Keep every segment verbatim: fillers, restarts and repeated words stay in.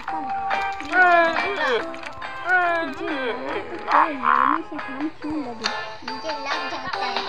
लगने से हम क्यों लगे? मुझे लग जाता है।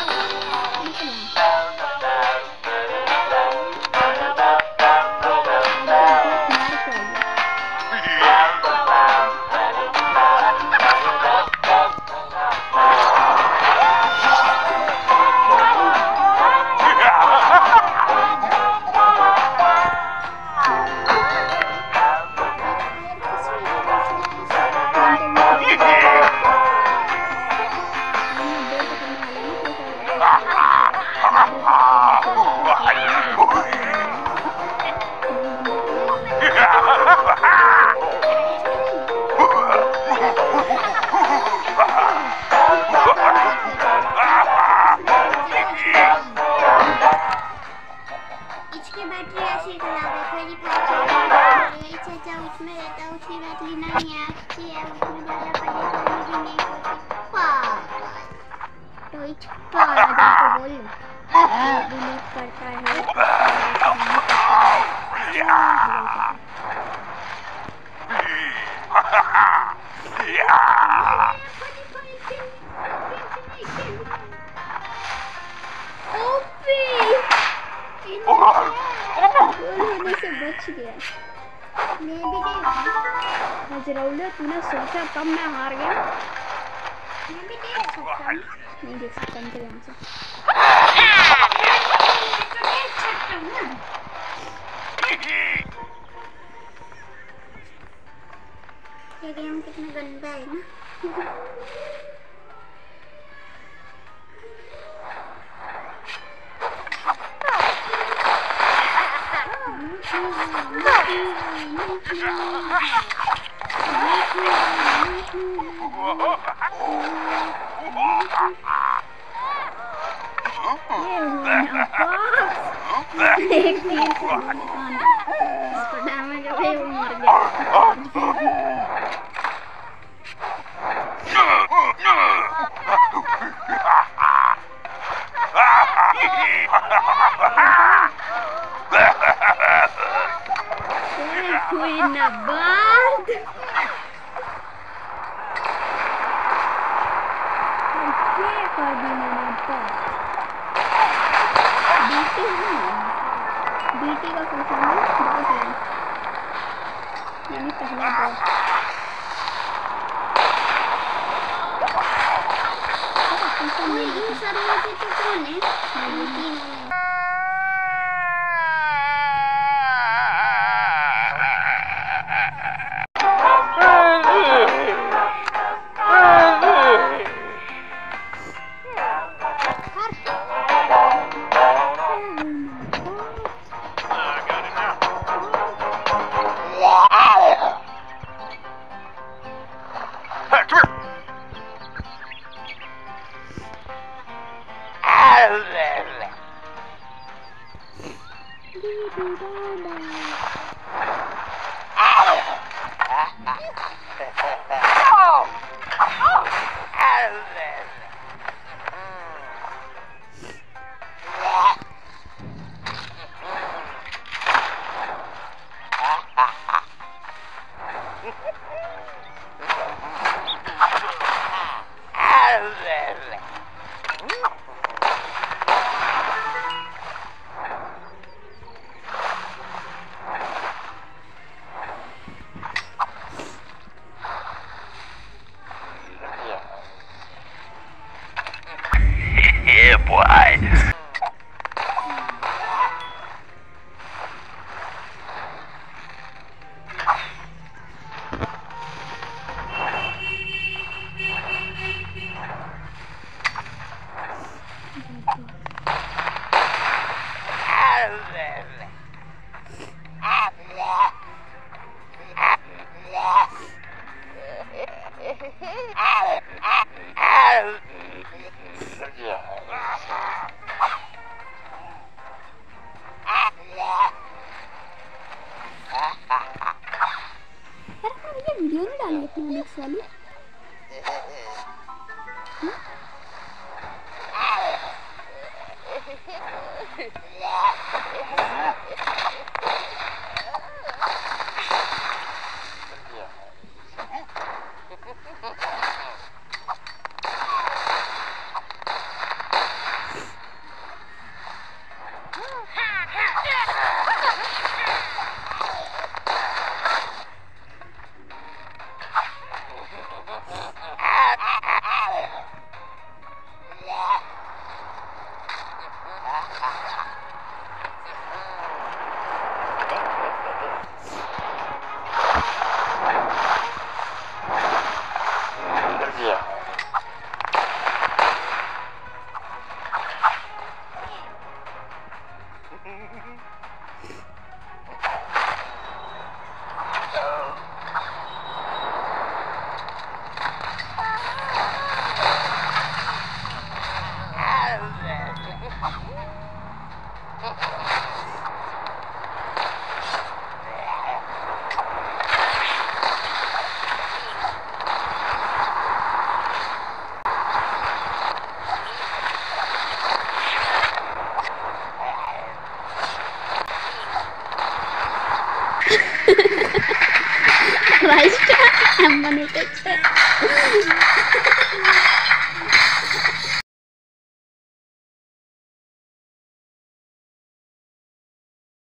इसकी बैटरी ऐसी खराब है, कोई चाचा उसमें रहता है, उसकी बैटरी नहीं है, अच्छी है, उसमें ज़्यादा परेशानी भी नहीं होती। तो इस पारा जाके बोल डिलीट करता है। होने से बच गया। मैं भी देख तूने सोचा कब मैं हार गया। मैं भी देख सकता हूँ। नहीं देख सकता इनके यहाँ से। तो देख सकता हूँ ना। ये गेम कितना गंदा है ना। बीटी का फंक्शन है बहुत है यानी पहला बॉस कोई दूसरा मुझे तो कौन है बीटी में वीडियो नहीं डाली अपनी नेक्स्ट वाली फर्स्ट एम वन